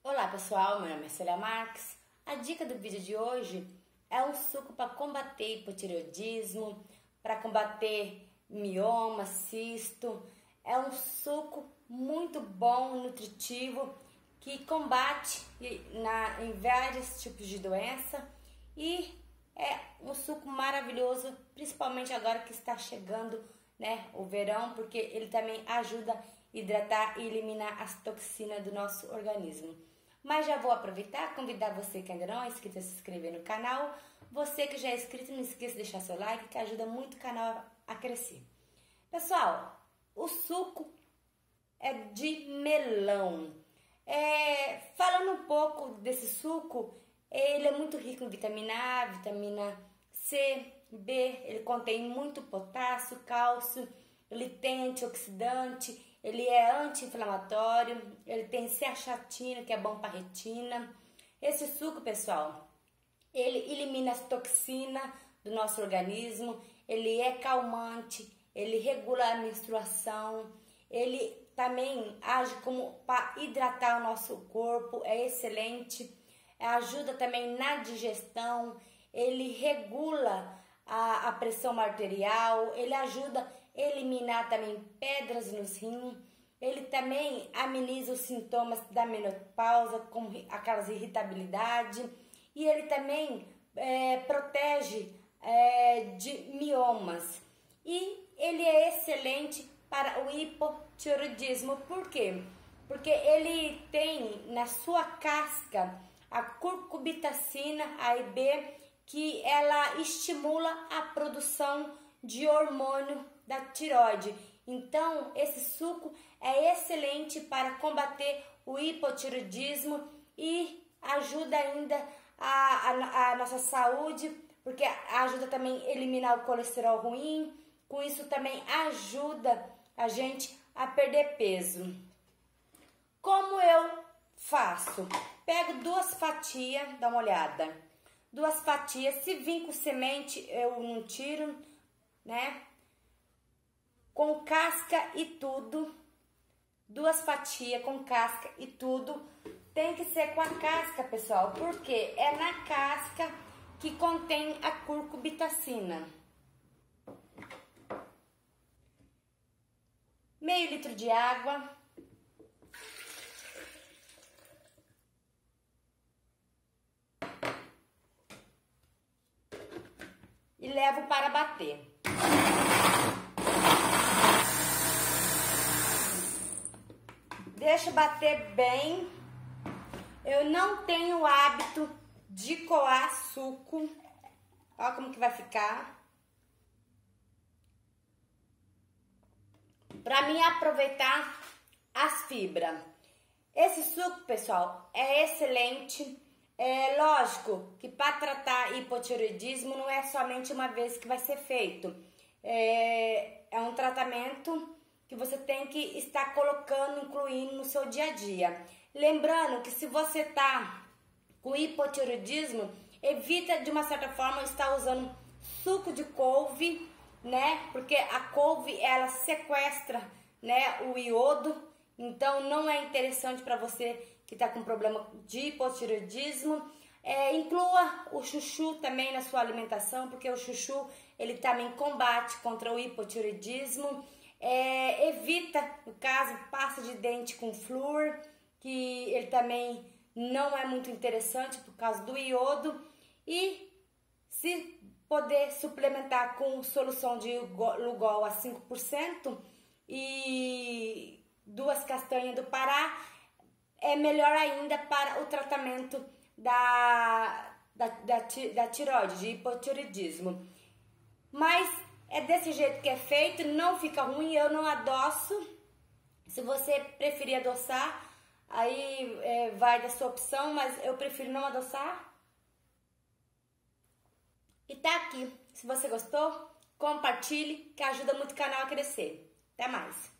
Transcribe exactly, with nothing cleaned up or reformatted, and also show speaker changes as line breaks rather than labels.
Olá pessoal, meu nome é Célia Marques. A dica do vídeo de hoje é um suco para combater hipotireoidismo, para combater mioma, cisto. É um suco muito bom, nutritivo, que combate na, em vários tipos de doença e é um suco maravilhoso, principalmente agora que está chegando, né, o verão, porque ele também ajuda a hidratar e eliminar as toxinas do nosso organismo. Mas já vou aproveitar e convidar você que ainda não é inscrito a se inscrever no canal. Você que já é inscrito, não esqueça de deixar seu like, que ajuda muito o canal a crescer. Pessoal, o suco é de melão. É, falando um pouco desse suco, ele é muito rico em vitamina A, vitamina C, B, ele contém muito potássio, cálcio, ele tem antioxidante, ele é anti-inflamatório, ele tem zeaxantina, que é bom para a retina. Esse suco, pessoal, ele elimina as toxinas do nosso organismo, ele é calmante, ele regula a menstruação, ele também age como para hidratar o nosso corpo, é excelente, ajuda também na digestão, ele regula a, a pressão arterial, ele ajuda a eliminar também pedras nos rins, ele também ameniza os sintomas da menopausa, como aquelas irritabilidade, e ele também é, protege é, de miomas. E ele é excelente para o hipotireoidismo. Por quê? Porque ele tem na sua casca a curcubitacina A e B, que ela estimula a produção de hormônio da tireoide. Então, esse suco é excelente para combater o hipotireoidismo e ajuda ainda a, a, a nossa saúde, porque ajuda também a eliminar o colesterol ruim. Com isso também ajuda a gente a perder peso. Como eu faço? Pego duas fatias, dá uma olhada. Duas fatias, se vir com semente eu não tiro, né? Com casca e tudo. Duas fatias com casca e tudo. Tem que ser com a casca, pessoal, porque é na casca que contém a curcubitacina. Meio litro de água. E levo para bater. Deixa bater bem. Eu não tenho o hábito de coar suco. Olha como que vai ficar. Para mim aproveitar as fibras. Esse suco, pessoal, é excelente. É lógico que para tratar hipotireoidismo não é somente uma vez que vai ser feito. É, é um tratamento que você tem que estar colocando, incluindo no seu dia a dia. Lembrando que se você está com hipotireoidismo, evita de uma certa forma estar usando suco de couve, né? Porque a couve ela sequestra, né, o iodo, então não é interessante para você que está com problema de hipotireoidismo. É, inclua o chuchu também na sua alimentação, porque o chuchu ele também combate contra o hipotireoidismo. É, evita, no caso, pasta de dente com flúor, que ele também não é muito interessante por causa do iodo. E se poder suplementar com solução de Lugol a cinco por cento e duas castanhas do Pará, é melhor ainda para o tratamento da, da, da, da tireoide, de hipotireoidismo. Mas é desse jeito que é feito, não fica ruim, eu não adoço. Se você preferir adoçar, aí é, vai da sua opção, mas eu prefiro não adoçar. E tá aqui, se você gostou, compartilhe, que ajuda muito o canal a crescer. Até mais!